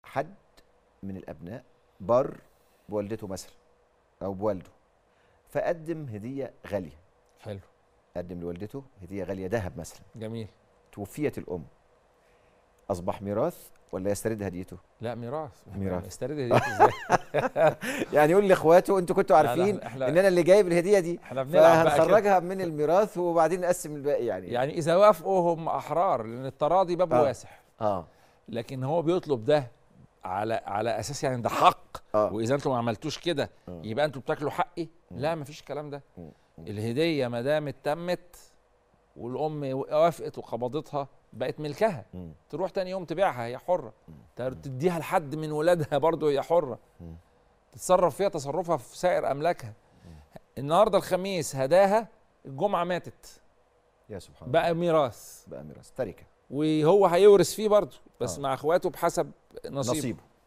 حد من الابناء بار بوالدته مثلا او بوالده، فقدم هديه غاليه. حلو. قدم لوالدته هديه غاليه، ذهب مثلا. جميل. توفيت الام، اصبح ميراث ولا يسترد هديته؟ لا ميراث. ميراث. يسترد هديته ازاي؟ يعني يقول لاخواته انتوا كنتوا لا عارفين احنا ان انا اللي جايب الهديه دي، احنا بنلعب بقى كده. فهنخرجها من الميراث وبعدين نقسم الباقي يعني اذا وافقوا هم احرار، لان التراضي بابه واسع. لكن هو بيطلب ده على اساس يعني ده حق. واذا انتم ما عملتوش كده يبقى انتم بتاكلوا حقي. لا مفيش الكلام ده. الهديه ما دامت تمت والام وافقت وقبضتها بقت ملكها، تروح تاني يوم تبيعها هي حره، تديها لحد من ولادها برضه هي حره، تتصرف فيها تصرفها في سائر املاكها. النهارده الخميس هداها، الجمعه ماتت، يا سبحان الله، بقى ميراث، بقى ميراث تركه، وهو هيورث فيه برضه بس مع اخواته بحسب نصيبه.